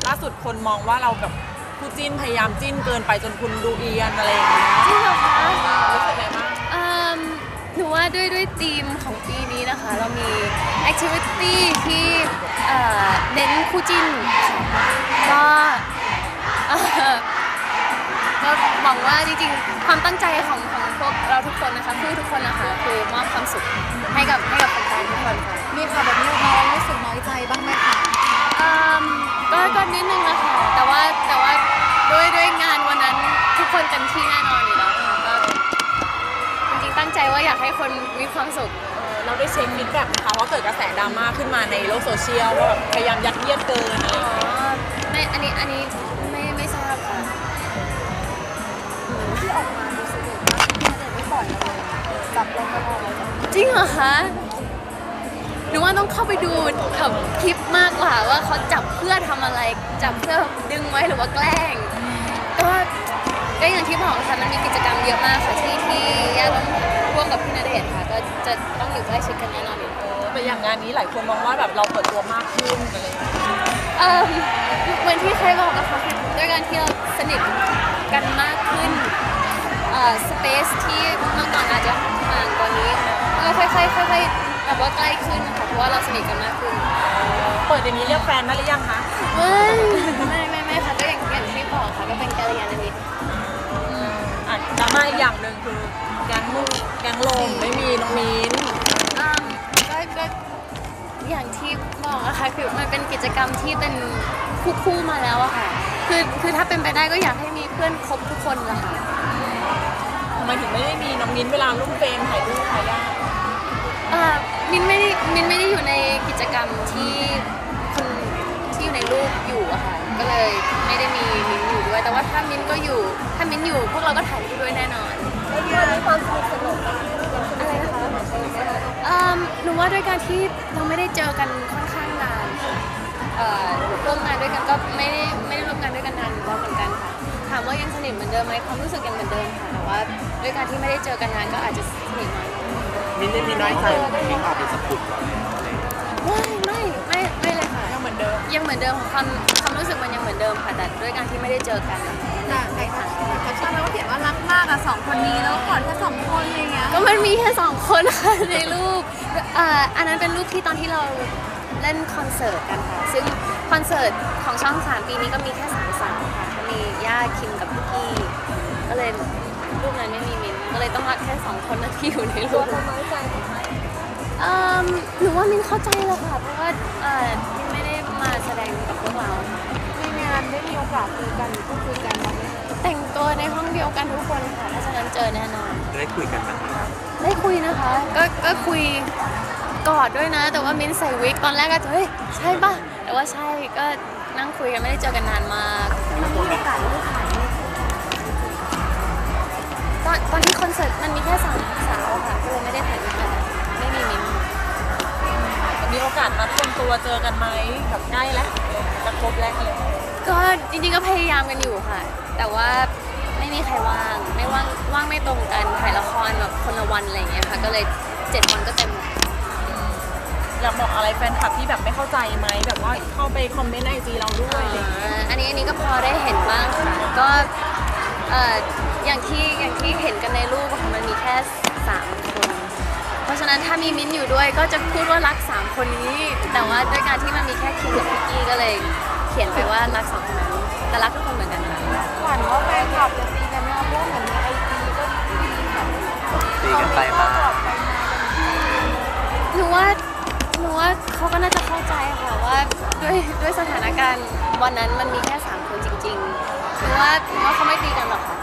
ล่าสุดคนมองว่าเราแบบคู่จิ้นพยายามจิ้นเกินไปจนคุณดูเอียนอะไรอย่างเงี้ยจริงเหรอคะรู้สึกไงบ้างหนูว่าด้วยธีมของปีนี้นะคะเรามี activity ที่เน้นคู่จิ้นก็ก็หวังว่าจริงๆความตั้งใจของพวกเราทุกคนนะคะคู่ทุกคนนะคะคือมอบความสุขให้กับแฟนๆทุกคนค่ะมีค่ะแบบนี้น้องรู้สึกน้อยใจบ้างไหมคะก็นิดนึงนะคะแต่ว่าด้วยงานวันนั้นทุกคนเต็มที่แน่นอนอยู่แล้วค่ะก็จริงๆตั้งใจว่าอยากให้คนมีความสุขเราได้เช็คฟีดแบ็กนะคะว่าเกิดกระแสดราม่าขึ้นมาในโลกโซเชียลว่าแบบพยายามยัดเยียดเกินอะไรอย่างเงี้ยไม่อันนี้ไม่ทราบค่ะที่ออกมาดูสนุกมากที่ไม่ปล่อยเราเลยจับลงตลอดเลยจริงเหรอคะหนูว่าต้องเข้าไปดูคลิปมากกว่าว่าเขาจับเพื่อทำอะไรจับเพื่อดึงไว้หรือว่าแกล้งก็อย่างที่บอกค่ะมันมีกิจกรรมเยอะมากค่ะที่ย่าต้องร่วมกับพี่ณเดชน์ค่ะก็จะต้องอยู่ใกล้ชิดกันแน่นอนอยู่แต่อย่างงานนี้หลายคนมองว่าแบบเราเปิดตัวมากขึ้นอะไรอย่างเงี้ยเหมือนที่เคยบอกนะคะด้วยการที่เราสนิทกันมากขึ้นสเปซที่เมื่อก่อนอาจจะห่างกว่านี้ก็ค่อยๆแบบว่าใกล้ขึ้นค่ะเพราะว่าเราสนิทกันมากขึ้นเปิดอย่างนี้เรียกแฟนได้หรือยังคะไม่ค่ะก็อย่างที่บอกค่ะก็เป็นกัลยาณมิตรดราม่าอีกอย่างหนึ่งคือแก๊งลมไม่มีน้องมิ้นก็อย่างที่บอกอะค่ะคือมันเป็นกิจกรรมที่เป็นคู่มาแล้วอะค่ะคือถ้าเป็นไปได้ก็อยากให้มีเพื่อนครบทุกคนแหละค่ะทำไมถึงไม่ได้มีน้องมิ้นเวลาร่วมเฟรมถ่ายรูปถ่ายยากมิ้นไม่ได้อยู่ในกิจกรรมที่คนที่อยู่ในรูปอยู่อะค่ะก็เลยไม่ได้มีมิ้นอยู่ด้วยแต่ว่าถ้ามิ้นก็อยู่ถ้ามิ้นอยู่พวกเราก็ถ่ายรูปด้วยแน่นอนมีความสนุกอะไรนะคะหนูว่าด้วยการที่เราไม่ได้เจอกันค่อนข้างนานร่วมงานด้วยกันก็ไม่ได้ร่วมงานด้วยกันนานแล้วเหมือนกันค่ะถามว่ายังสนิทเหมือนเดิมไหมความรู้สึกยังเหมือนเดิมค่ะแต่ว่าด้วยการที่ไม่ได้เจอกันนานก็อาจจะสนิทน้อยมิ้นได้มีน้อยใจมิ้นออกเป็นสกุลเราไม่เลยค่ะยังเหมือนเดิมความรู้สึกมันยังเหมือนเดิมค่ะแต่ด้วยการที่ไม่ได้เจอกันไม่ค่ะเขาชอบแล้วก็เขียนว่ารักมากอะ2 คนนี้แล้วก็กอดแค่2 คนอะไรเงี้ยก็มันมีแค่2 คนค่ะในรูปอันนั้นเป็นรูปที่ตอนที่เราเล่นคอนเสิร์ตกันค่ะซึ่งคอนเสิร์ตของช่อง3ปีนี้ก็มีแค่3 สาวค่ะมีย่าคิมกับพี่กี้ก็เลยรูปนั้นไม่มีมินก็เลยต้องรักแค่2 คนที่อยู่ในรูปน้อยใจหนูว่ามินเข้าใจแล้วค่ะเพราะว่ามินไม่ได้มาแสดงกับพวกเราในงานได้มีโอกาสคุยกันพูดคุยกันบ้างไหมแต่งตัวในห้องเดียวกันทุกคนค่ะเพราะฉะนั้นเจอแน่นอนได้คุยกันไหมได้คุยนะคะก็คุยกอดด้วยนะแต่ว่ามินใส่วิกตอนแรกก็เฮ้ยใช่ป่ะแต่ว่าใช่ก็นั่งคุยกันไม่ได้เจอกันนานมากมันมีโอกาสได้ถ่ายตอนที่คอนเสิร์ตมันมีแค่3 สาวค่ะก็เลยไม่ได้ถ่ายด้วยกันไม่มีมินมีโอกาสนัดรวมตัวเจอกันไหมแบบใกล้แล้วจะครบแล้วเลยก็จริงๆก็พยายามกันอยู่ค่ะแต่ว่าไม่มีใครว่างไม่ตรงกันถ่ายละครแบบคนละวันอะไรอย่างเงี้ยค่ะก็เลย7 วันก็เต็มอยากบอกอะไรแฟนคลับที่แบบไม่เข้าใจไหมแบบว่าเข้าไปคอมเมนต์ในIGเราด้วยอันนี้ก็พอได้เห็นบ้างค่ะก็อย่างที่เห็นกันในรูปค่ะมันมีแค่3 คนเพราะฉะนั้นถ้ามีมิ้นอยู่ด้วยก็จะพูดว่ารัก3 คนนี้แต่ว่าด้วยการที่มันมีแค่คิมกับพี่กี้ก็เลยเขียนไปว่ารัก2 คนนั้นแต่รักทุกคนเหมือนกันค่ะหวั่นว่าแฟนคลับจะตีกันไหมคะเพราะเหมือนในIGก็ตีกันไปมาหนูว่าเขาก็น่าจะเข้าใจค่ะว่าด้วยสถานการณ์วันนั้นมันมีแค่3 คนจริงๆหนูว่าเขาไม่ตีกันหรอกค่ะ